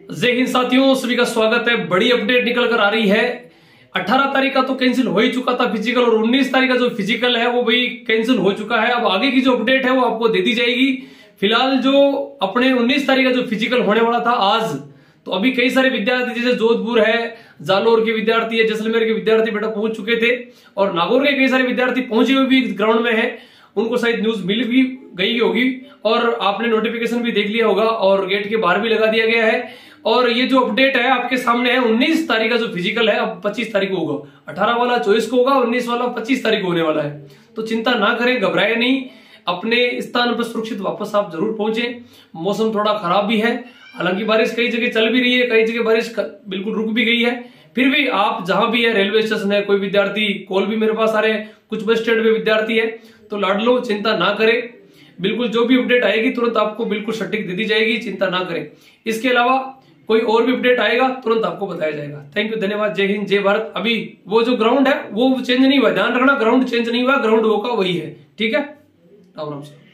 जय हिंद साथियों, सभी का स्वागत है। बड़ी अपडेट निकल कर आ रही है। 18 तारीख का तो कैंसिल हो ही चुका था फिजिकल, और 19 तारीख का जो फिजिकल है वो भी कैंसिल हो चुका है। अब आगे की जो अपडेट है वो आपको दे दी जाएगी। फिलहाल जो अपने 19 तारीख का जो फिजिकल होने वाला था आज, तो अभी कई सारे विद्यार्थी जैसे जोधपुर है, जालोर के विद्यार्थी है, जैसलमेर के विद्यार्थी बेटा पहुंच चुके थे, और नागौर के कई सारे विद्यार्थी पहुंचे हुए भी ग्राउंड में है। उनको शायद न्यूज मिल भी गई होगी और आपने नोटिफिकेशन भी देख लिया होगा, और गेट के बाहर भी लगा दिया गया है। और ये जो अपडेट है आपके सामने है, 19 तारीख का जो फिजिकल है अब 25 तारीख को होगा। 18 वाला 24 को होगा, 19 वाला 25 तारीख को होने वाला है। तो चिंता ना करें, घबराए नहीं, अपने स्थान पर सुरक्षित वापस आप जरूर पहुंचे। मौसम थोड़ा खराब भी है, हालांकि बारिश कई जगह चल भी रही है, कई जगह बारिश बिल्कुल रुक भी गई है। फिर भी आप जहां भी है, रेलवे स्टेशन है, कोई विद्यार्थी कॉल भी मेरे पास आ रहे हैं, कुछ बस स्टैंड पे विद्यार्थी है, तो लाड लो, चिंता ना करें। बिल्कुल जो भी अपडेट आएगी तुरंत आपको बिल्कुल सटीक दे दी जाएगी, चिंता ना करें। इसके अलावा कोई और भी अपडेट आएगा तुरंत आपको बताया जाएगा। थैंक यू, धन्यवाद, जय हिंद, जय भारत। अभी वो जो ग्राउंड है वो चेंज नहीं हुआ, ध्यान रखना, ग्राउंड चेंज नहीं हुआ, ग्राउंड वो का वही है। ठीक है, राम राम।